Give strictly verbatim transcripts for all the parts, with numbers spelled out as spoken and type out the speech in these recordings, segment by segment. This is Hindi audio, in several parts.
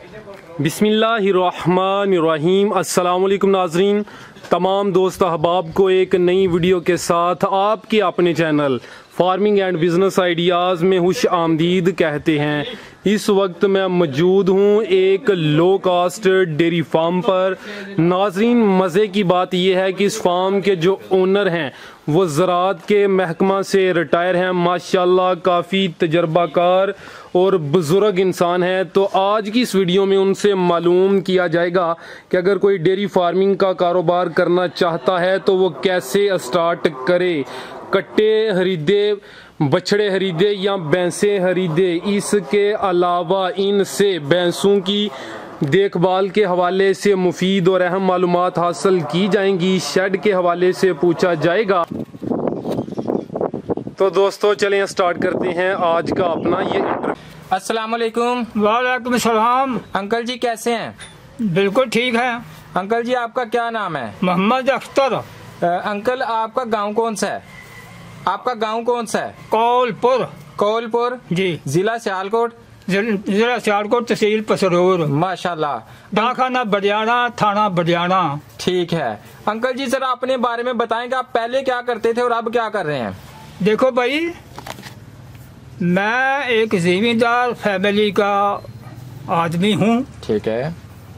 बिस्मिल्लाहिर्रहमानिर्रहीम। अस्सलाम वालेकुम नाजरीन, तमाम दोस्त अहबाब को एक नई वीडियो के साथ आपके अपने channel farming and business ideas में खुश आमदीद कहते हैं। इस वक्त मैं मौजूद हूँ एक लो कास्ट डेयरी फार्म पर। नाजरीन, मज़े की बात यह है कि इस फार्म के जो ओनर हैं वो ज़राअत के महकमा से रिटायर हैं। माशाल्लाह काफ़ी तजर्बाकार और बुज़ुर्ग इंसान है। तो आज की इस वीडियो में उनसे मालूम किया जाएगा कि अगर कोई डेयरी फार्मिंग का कारोबार करना चाहता है तो वो कैसे स्टार्ट करे, कट्टे खरीदे, बछड़े खरीदे या भैंसें खरीदे। इसके अलावा इनसे भैंसों की देखभाल के हवाले से मुफीद और अहम मालूमात हासिल की जाएंगी। शेड के हवाले से पूछा जाएगा। तो दोस्तों चलें स्टार्ट करते हैं आज का अपना ये इंटरव्यू। अस्सलाम वालेकुम। वालेकुम सलाम। अंकल जी कैसे हैं? बिल्कुल ठीक है। अंकल जी आपका क्या नाम है? मोहम्मद अख्तर। आ, अंकल आपका गांव कौन सा है? आपका गांव कौन सा है? कौलपुर। कौलपुर जी। जिला सियालकोट। जिला सियालकोट, तहसील पसरूर। माशाल्लाह। डाकखाना बडियाना, थाना बडियाना। ठीक है। अंकल जी जरा अपने बारे में बताएं कि आप पहले क्या करते थे और अब क्या कर रहे हैं? देखो भाई, मैं एक जिम्मेदार फैमिली का आदमी हूँ। ठीक है।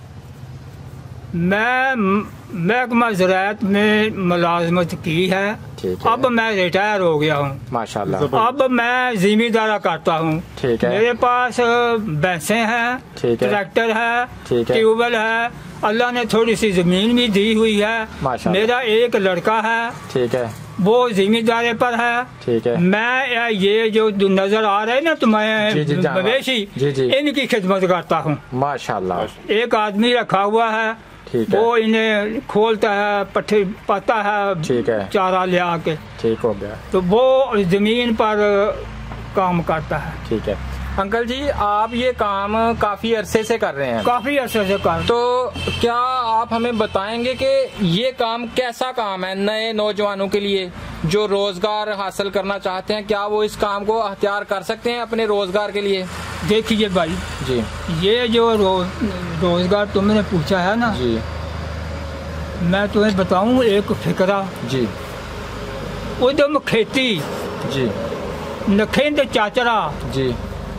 मैं महकमा ज़राअत में मुलाजमत की है। ठीक है। अब मैं रिटायर हो गया हूँ माशाल्लाह। अब मैं जिम्मेदारा करता हूँ। ठीक है। मेरे पास भैंसें हैं, ठीक है। ट्रैक्टर है, ठीक है। ट्यूबवेल है। अल्लाह ने थोड़ी सी जमीन भी दी हुई है। माशाल्लाह। मेरा एक लड़का है, ठीक है, वो जिम्मेदारे पर है। ठीक है। मैं ये जो नजर आ रहे हैं ना तुम्हें जी, जी, मवेशी, जी, जी। इनकी खिदमत करता हूँ। माशाल्लाह। एक आदमी रखा हुआ है, ठीक है। वो इन्हें खोलता है, पट्टे पाता है, ठीक है। चारा ले आके। ठीक हो गया। तो वो जमीन पर काम करता है। ठीक है। अंकल जी आप ये काम काफी अरसे से कर रहे हैं? काफी अरसे से कर। तो क्या आप हमें बताएंगे कि ये काम कैसा काम है नए नौजवानों के लिए जो रोजगार हासिल करना चाहते हैं? क्या वो इस काम को अख्तियार कर सकते हैं अपने रोजगार के लिए? देखिए भाई जी, ये जो रो, रोजगार तुमने पूछा है ना जी, मैं तुम्हें बताऊं एक फिक्रा। जी, उदम खेती, जी, नखेंद चाचरा, जी,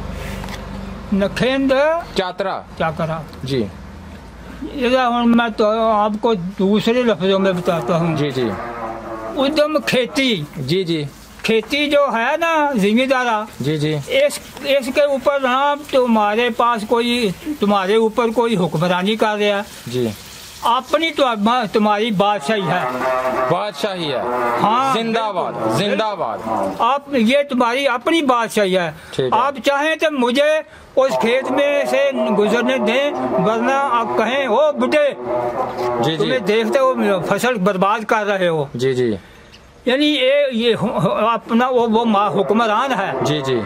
नखेंद चातरा, चाकरा। जी, इधर हम मैं तो आपको दूसरे लफ्जों में बताता हूँ। जी, जी, उदम खेती, जी, जी, खेती जो है ना जिम्मेदारा, जी, जी, इस इसके ऊपर ना तुम्हारे पास कोई तुम्हारे ऊपर कोई हुक्मरानी कर रहा है। जी, अपनी तो तुम्हारी बादशाही है। बादशाही है। हाँ, जिंदाबाद, जिंदाबाद। आप ये तुम्हारी अपनी बादशाही है। ठीक है। आप चाहें तो मुझे उस खेत में से गुजरने दें, वरना आप कहें ओ बुढ़े जी, जी, तुम्हें देखते हो फसल बर्बाद कर रहे हो। जी, जी, यानी ये ये अपना वो वो हुक्मरान है। जी, जी,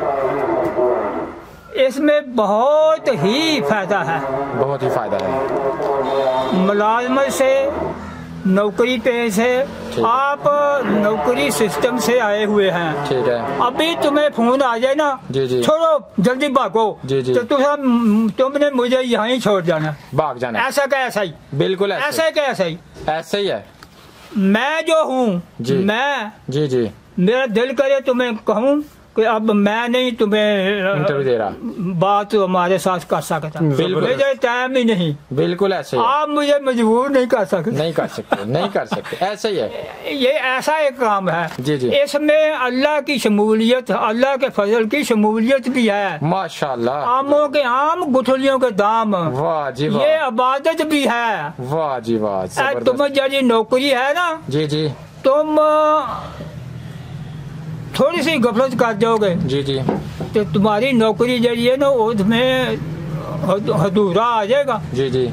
इसमें बहुत ही फायदा है। बहुत ही फायदा है। मुलाजमत से, नौकरी पे से, आप नौकरी सिस्टम से आए हुए हैं। ठीक है। अभी तुम्हें फोन आ जाए ना, जी, जी, छोड़ो जल्दी भागो। जी, जी। तो तुम तुमने मुझे यहाँ ही छोड़ जाना, भाग जाना। ऐसा क्या ऐसा ही? बिल्कुल ऐसा ऐसा क्या ऐसा ही? ऐसा ही है। मैं जो हूँ, मैं जी, जी, मेरा दिल करे तुम्हें कहूँ कि अब मैं नहीं तुम्हें इंटरव्यू दे रहा, बात हमारे साथ कर सकता। बिल्कुल। मुझे टाइम ही नहीं। बिल्कुल ऐसे ही है। आप मुझे मजबूर नहीं कर सकते। नहीं कर सकते, नहीं कर सकते, ऐसा ही है। ये ऐसा एक काम है। जी, जी। इसमें अल्लाह की शमूलियत, अल्लाह के फजल की शमूलियत भी है। माशाल्लाह। आमों के आम, गुठलियों के दाम। वाह जी वाह। ये इबादत भी है। वाह जी वाह, जबरदस्त। तुम्हें जरी नौकरी है ना, जी, जी, तुम थोड़ी सी गफलत कर जाओगे, जी, जी, तो तुम्हारी नौकरी जरी है ना उसमें अधूरा आ जाएगा। जी, जी,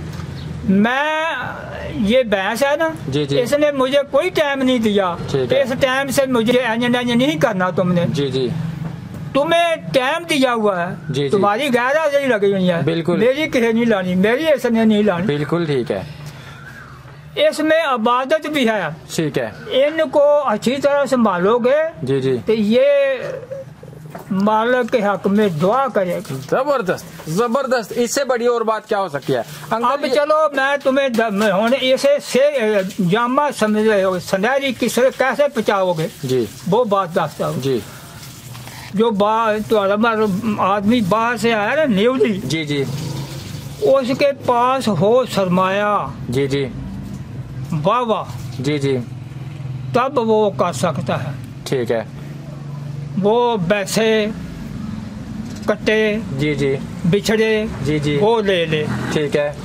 मैं ये भैंस है ना, जी, जी, इसने मुझे कोई टाइम नहीं दिया। ठीक है। इस टाइम से मुझे एंजन एंजन नहीं करना तुमने। जी, जी, तुम्हें टाइम दिया हुआ है। जी, जी। तुम्हारी गैर हाजिरी लगी हुई है। बिल्कुल। मेरी किसे नहीं लानी, मेरी इसने नहीं लानी। बिल्कुल ठीक है। इसमें इबादत भी है। ठीक है। इनको अच्छी तरह संभालोगे जी, जी, तो ये मालिक के हक में दुआ करेगा। जबरदस्त जबरदस्त, इससे बड़ी और बात क्या हो सकती है? अब चलो मैं तुम्हें होने इसे से जामा समझ रहे हो, सुनहरी किसे कैसे बचाओगे जी, वो बात दसता हूँ जी। जो बाहर तो आदमी बाहर से आया ना न्यूली, जी जी, उसके पास हो सरमाया, जी जी, वाह वाह, जी जी, तब वो कर सकता है। ठीक है। वो पैसे कट्टे, जी जी, बिछड़े, जी जी, वो ले ले, ठीक है।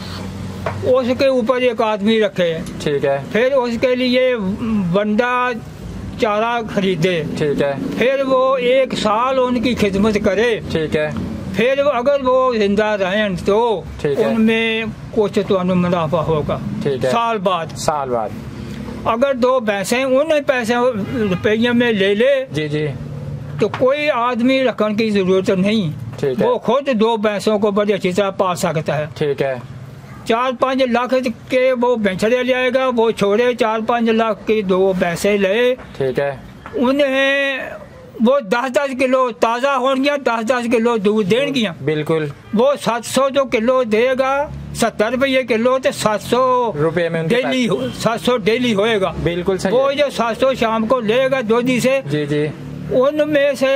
उसके ऊपर एक आदमी रखे, ठीक है। फिर उसके लिए बंदा चारा खरीदे, ठीक है। फिर वो एक साल उनकी खिदमत करे, ठीक है। फिर अगर वो जिंदा रहें तो उनमें कुछ तो मुनाफा होगा, ठीक है। साल बाद साल बाद अगर दो भैंसे उन पैसे रुपये में ले ले, जी जी, तो कोई आदमी रखने की जरूरत नहीं, ठीक है। वो खुद दो भैंसों को बड़ी अच्छी तरह पाल सकता है, ठीक है। चार पाँच लाख के वो भैंसड़े ले आएगा, वो छोड़े चार पाँच लाख की दो भैंसे ले, ठीक है। उन्हें वो दस दस किलो ताज़ा होंगे, दस दस किलो दूध देंगी, बिल्कुल। वो सात सौ जो किलो देगा, सत्तर रुपये किलो, तो सात सौ रुपये में डेली सात सौ डेली होएगा, बिल्कुल सही। वो जो सात सौ शाम को लेगा दूधी से, जी जी, उनमें से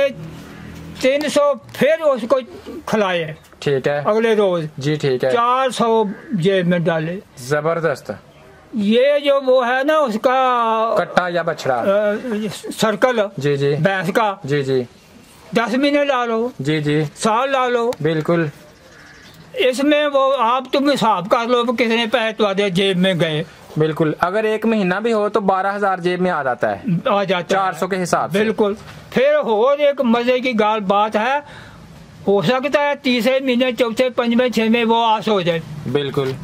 तीन सौ फिर उसको खिलाए, ठीक है, अगले रोज, जी ठीक है। चार सौ जेब में डाले। जबरदस्त। ये जो वो है ना उसका कट्टा या बछड़ा सर्कल, जी जी, भैंस का, जी जी, दस महीने डालो, जी जी, साल डालो, बिल्कुल। इसमें वो आप तुम हिसाब कर लो कितने पैसे तुम्हारे जेब में गए, बिल्कुल। अगर एक महीना भी हो तो बारह हजार जेब में आ जाता है, आ जाता चार सौ के हिसाब से, बिल्कुल। फिर और एक मजे की गाल बात है, हो सकता है तीसरे महीने चौथे पंचवें छठवें वो आस हो जाए, बिल्कुल।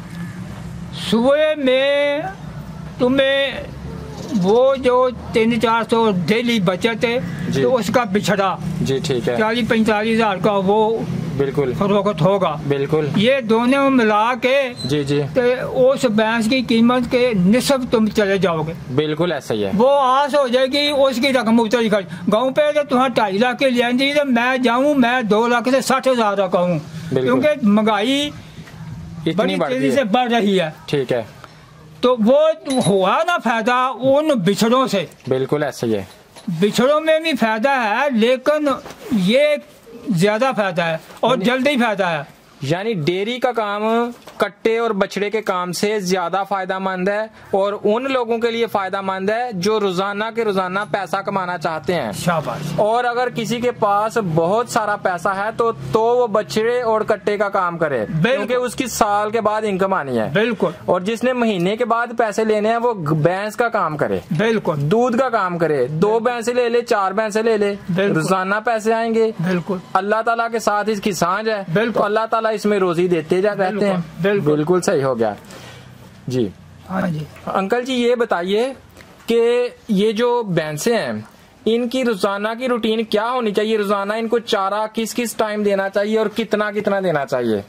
सुबह में तुम्हें वो जो तीन चार सौ डेली बचत है, तो उसका बिछड़ा, जी ठीक है, चालीस पैंतालीस हजार का वो बिल्कुल फरोख्त होगा, बिल्कुल। ये दोनों मिला के, जी जी, तो उस भैंस की कीमत के निस्फ तुम चले जाओगे, बिल्कुल ऐसा ही है। वो आस हो जाएगी उसकी रकम उतरी खर्च। गाँव पे तो तुम्हारा ढाई लाख के लेंदी, तो मैं जाऊँ मैं दो लाख से साठ हजार का हूँ, क्योंकि महंगाई बड़ी तेजी से बढ़ रही है, ठीक है। तो वो हुआ ना फायदा उन बिछड़ों से, बिल्कुल ऐसा ही है। बिछड़ों में भी फायदा है, लेकिन ये ज्यादा फायदा है और जल्दी फायदा है। यानी डेयरी का काम कट्टे और बछड़े के काम से ज्यादा फायदा मंद है, और उन लोगों के लिए फायदा मंद है जो रोजाना के रोजाना पैसा कमाना चाहते हैं। शाबाश। और अगर किसी के पास बहुत सारा पैसा है तो तो वो बछड़े और कट्टे का काम करे, क्योंकि उसकी साल के बाद इनकम आनी है, बिल्कुल। और जिसने महीने के बाद पैसे लेने हैं वो भैंस का काम करे, बिल्कुल, दूध का काम करे, दो भैंसे ले ले, चार भैंसे ले ले, रोजाना पैसे आएंगे, बिल्कुल। अल्लाह ताला के साथ इसकी सांझ है, बिल्कुल। अल्लाह ताला इसमें रोजी देते जा रहते हैं, बिल्कुल, बिल्कुल सही हो गया जी। हाँ जी। अंकल जी ये बताइए कि ये जो भैंसे हैं इनकी रोजाना की रूटीन क्या होनी चाहिए? रोजाना इनको चारा किस किस टाइम देना चाहिए और कितना कितना देना चाहिए?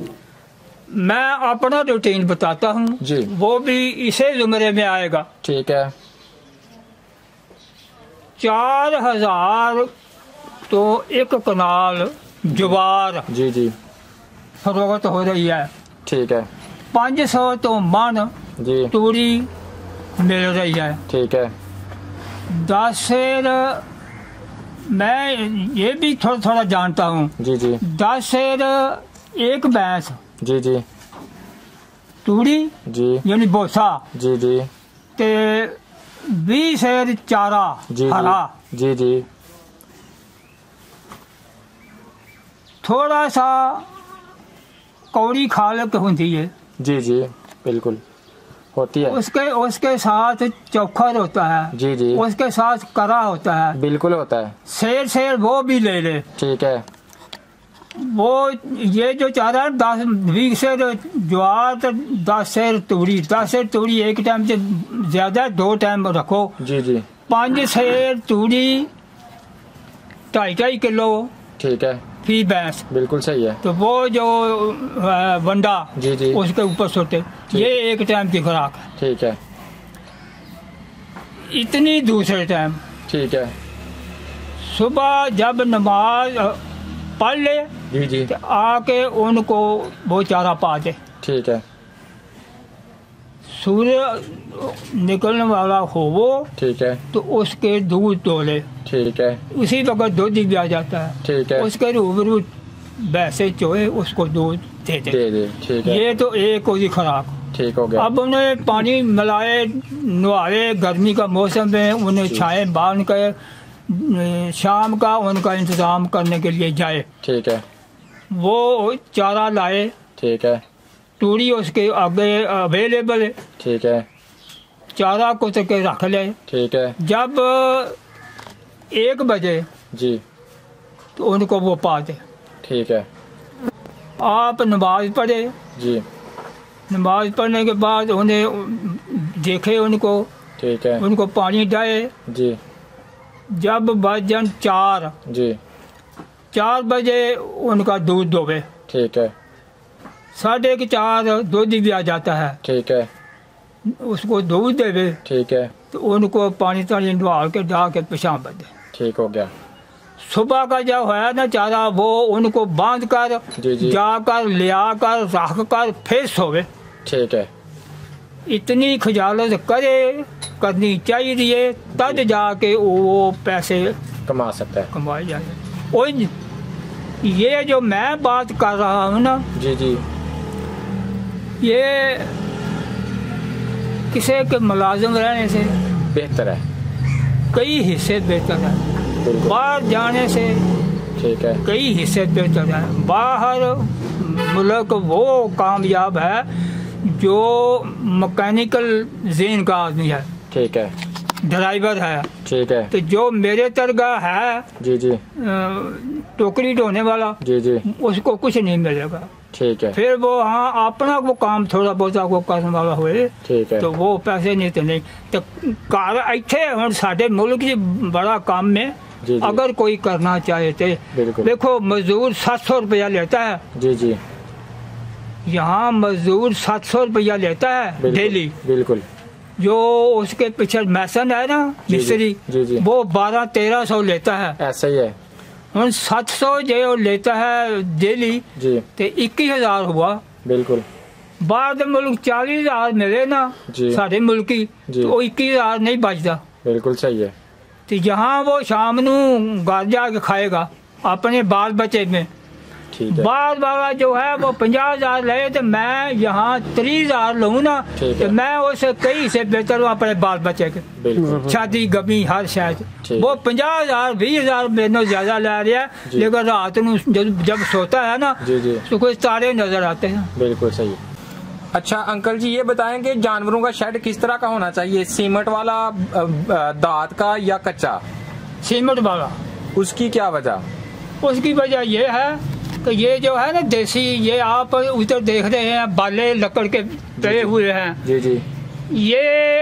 मैं अपना रूटीन बताता हूँ जी, वो भी इसे जुमरे में आएगा, ठीक है। चार हजार तो एक कनाल ज्वार, जी जी, फरोख्त हो रही है, ठीक है। पाँच सौ तो मन जी तूड़ी मिल रही है, ठीक है। दस शेर मैं ये भी थोड़ा थोड़ा जानता हूँ, जी जी। दस शेर एक भैंस, जी जी, तूड़ी जी यानी बोसा, जी जी, ते बीस शेर चारा, जी हरा, जी जी। थोड़ा सा कौड़ी खालक होती है, जी जी, बिल्कुल होती है। उसके उसके साथ चौखर होता है, जी जी, उसके साथ करा होता है, बिल्कुल होता है। शेर शेर वो भी ले ले, ठीक है। वो ये जो चारा है दस बीस शेर ज्वार, दस शेर तूड़ी, दस शेर तूड़ी एक टाइम से ज्यादा दो टाइम रखो, जी जी। पाँच शेर तूड़ी ढाई ढाई किलो, ठीक है, फी भैंस, बिल्कुल सही है। तो वो जो बंडा, जी जी, उसके ऊपर सोते, ये एक टाइम की खुराक है, ठीक है। इतनी दूसरे टाइम, ठीक है। सुबह जब नमाज पढ़ ले जी जी तो आके उनको वो चारा पा दे। ठीक है। सूर्य निकलने वाला हो वो, ठीक है, तो उसके दूध तोले, ठीक है, उसी वक्त दूध भी आ जाता है, ठीक है, उसके रूबरू वैसे चोए उसको दूध दे दे, दे, दे ठीक है। ये तो एक उसकी खुराक, ठीक हो गया। अब उन्हें पानी मिलाए, नहाए, गर्मी का मौसम में उन्हें छाए बांध कर शाम का उनका इंतजाम करने के लिए जाए, ठीक है। वो चारा लाए, ठीक है, तूड़ी उसके आगे अवेलेबल है, ठीक है, चारा कुछ के रख ले, ठीक है। जब एक बजे जी तो उनको वो पा दे, ठीक है। आप नमाज पढ़े जी, नमाज पढ़ने के बाद उन्हें देखे उनको, ठीक है, उनको पानी डाले जी। जब बजन चार जी, चार बजे उनका दूध दोवे, ठीक है। साढ़े के चार दूध भी आ जाता है, ठीक है, उसको दूध देवे, ठीक है, तो उनको पानी तानी डाल के डाल के पेशाब बदे, ठीक हो गया। सुबह का जब है ना चारा वो उनको बांध कर जाकर ले आकर रख कर फिर सोवे, ठीक है। इतनी खजालत करे करनी चाहिए तब जाके वो पैसे कमा सकता है, कमाए जाए। और ये जो मैं बात कर रहा हूँ ना जी जी, ये किसी के मुलाजिम रहने से बेहतर है, कई हिस्से बेहतर है, बाहर जाने से, ठीक है, कई हिस्से बेहतर है। बाहर मुल्क वो कामयाब है जो मैकेनिकल जेन का आदमी है, ठीक है, ड्राइवर है, ठीक है। तो जो मेरे तरगा है जी जी टोकरी ढोने वाला जी जी, उसको कुछ नहीं मिलेगा, ठीक है। फिर वो हाँ अपना वो काम थोड़ा बहुत वो करने वाला हुए, ठीक है, तो वो पैसे नहीं तो नहीं तो कार इतने हम साढ़े मुल्क की बड़ा काम में जी जी, अगर कोई करना चाहे तो देखो मजदूर सात सौ रुपया लेता है जी जी, यहाँ मजदूर सात सौ रुपया लेता है डेली, बिल्कुल। जो उसके पीछे मैसन है ना मिस्त्री जी जी, वो बारह तेरह सौ लेता है, ऐसा ही है। उन सात सौ जो लेता है डेली जी, तो इक्कीस हजार हुआ, बिल्कुल। बाहर मुल्क चालीस हजार मिले ना साढ़े मुल्क की, तो वो इक्कीस हजार नहीं बचता, बिल्कुल सही है। तो यहाँ वो शाम नू घर जाके खाएगा अपने बाल बच्चे में, बार वाला जो है वो पचास हजार ले तो मैं यहाँ तीस हजार लूँ ना, तो मैं उसे कई से बेहतर हूँ अपने बाल बच्चे के, शादी गमी हर शायद वो पचास हजार बीस हजार मेरे ज्यादा ले रहा है, लेकिन रात में जब जब सोता है ना तो कुछ तारे नजर आते हैं, बिल्कुल सही। अच्छा अंकल जी ये बताएं कि जानवरों का शेड किस तरह का होना चाहिए, सीमेंट वाला, दांत का या कच्चा? सीमेंट वाला। उसकी क्या वजह? उसकी वजह ये है तो ये जो है ना देसी, ये आप उधर देख रहे हैं बाले लकड़ के तले हुए हैं जी जी, ये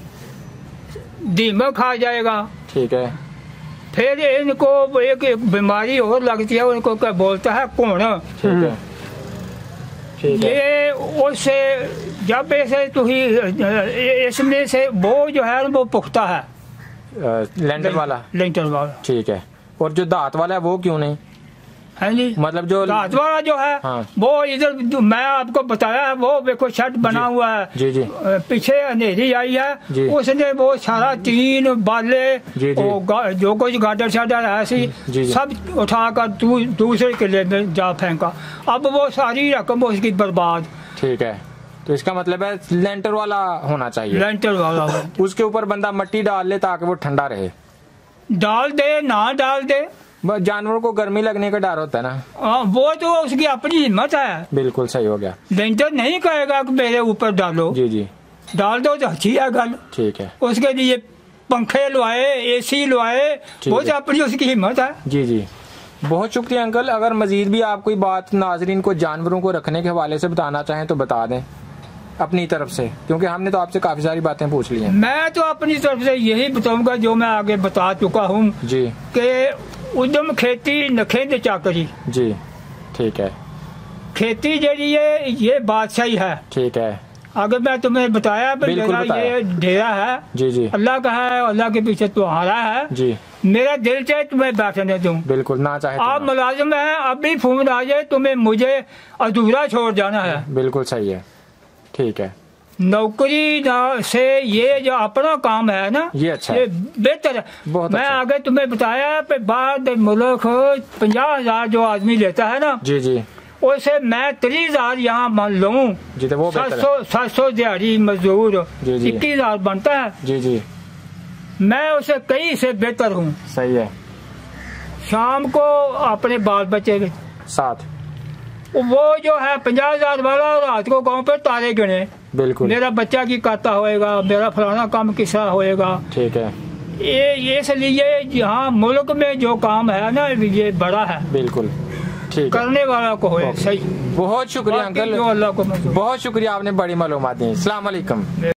दीमक खा जाएगा, ठीक है। फिर इनको एक, एक बीमारी और लगती है, उनको क्या बोलता है कोण, ठीक है, ठीक है। ये उससे जब ऐसे तो ही इसमें से वो जो है वो पुख्ता है, लेंटर वाला, लेंटर वाला, ठीक है। और जो दांत वाला है वो क्यों नहीं है जी, मतलब जो दांत वाला जो है हाँ। वो इधर मैं आपको बताया है, वो देखो छत बना हुआ है जी जी, पीछे अंधेरी आई है, उसने वो सारा तीन बाले जी जी, जो कुछ गाडर शाडर ऐसी सब उठाकर दू, दूसरे किले में जा फेंका, अब वो सारी रकम उसकी बर्बाद, ठीक है। तो इसका मतलब है लेंटर वाला होना चाहिए, लेंटर वाला उसके ऊपर बंदा मिट्टी डाल ले ताकि वो ठंडा रहे, डाल दे ना डाल दे, जानवरों को गर्मी लगने का डर होता है ना, आ, वो तो उसकी अपनी हिम्मत है, बिल्कुल सही हो गया। लेंटर नहीं कहेगा कि मेरे ऊपर डालो जी जी, डाल दो तो अच्छी है गल, ठीक है। उसके लिए पंखे लवाए, एसी लवाए, वो तो अपनी उसकी हिम्मत है जी जी। बहुत शुक्रिया अंकल। अगर मजीद भी आप कोई बात नाजरीन को जानवरों को रखने के हवाले से बताना चाहें तो बता दें अपनी तरफ से, क्योंकि हमने तो आपसे काफी सारी बातें पूछ ली हैं। मैं तो अपनी तरफ से यही बताऊंगा जो मैं आगे बता चुका हूँ जी, कि उद्यम खेती नखेंद चाकरी जी, ठीक है। खेती जरिए ये, ये बादशाही है, ठीक है। अगर मैं तुम्हें बताया, मेरा ये डेरा है जी जी, अल्लाह का है, अल्लाह के पीछे तुम्हारा है जी, मेरा दिल चाहे तुम्हें बैठने दूं, बिल्कुल ना चाहे आप मुलाजिम हैं, अभी फोन आ जाए तुम्हें मुझे अधूरा छोड़ जाना है। बिल्कुल सही है, ठीक है। नौकरी से ये जो अपना काम है ना, ये अच्छा ये बेहतर है। मैं अच्छा। आगे तुम्हें बताया बाहर मुल्क पंजाह हजार जो आदमी लेता है ना, जी जी, उसे मैं तीस हजार यहाँ मान लूँ, सात सौ सात सौ दिहाड़ी मजदूर इक्कीस हजार बनता है। जी जी, मैं उसे कई से बेहतर हूँ। सही है। शाम को अपने बाल बच्चे के साथ वो जो है पंजाह हजार वाला रात को गाँव पे तारे गिने, बिल्कुल मेरा बच्चा की काता होएगा, मेरा फलाना काम किसा होएगा, ठीक है। ये इसलिए यहाँ मुल्क में जो काम है ना ये बड़ा है, बिल्कुल ठीक, करने वाला को होए। सही, बहुत शुक्रिया अंकल, जो अल्लाह को, बहुत शुक्रिया, आपने बड़ी मालूमात दी। अस्सलाम वालेकुम।